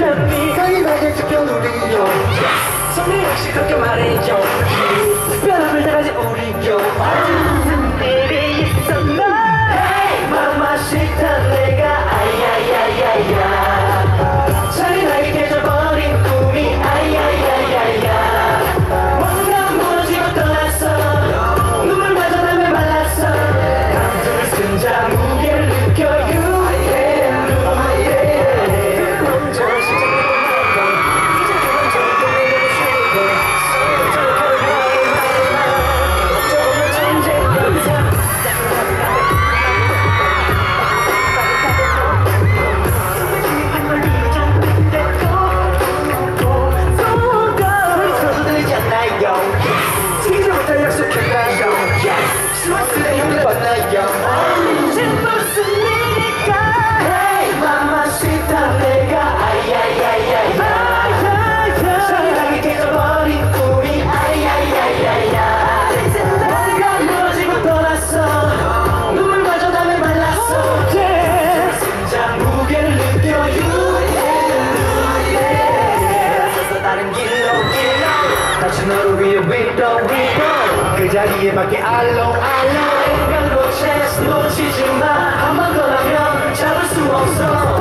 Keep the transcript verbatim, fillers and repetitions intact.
않니 강인하게 지켜누리요 손이 역시 그렇게 말해요 특별함을 다가진 우리요 무슨 일이 있었나 Mamacita 내가 아야야야야 잔인하게 깨져버린 꿈이 아야야야야 뭔가 무너지고 떠났어 눈물마저 남에 말랐어 감정을 쓴 자 무게를 느껴요 너를 위해 위로 위로 그 자리에 맞게 알로 알로 인간 로체스 놓치지 마 한 번 더 하면 잡을 수 없어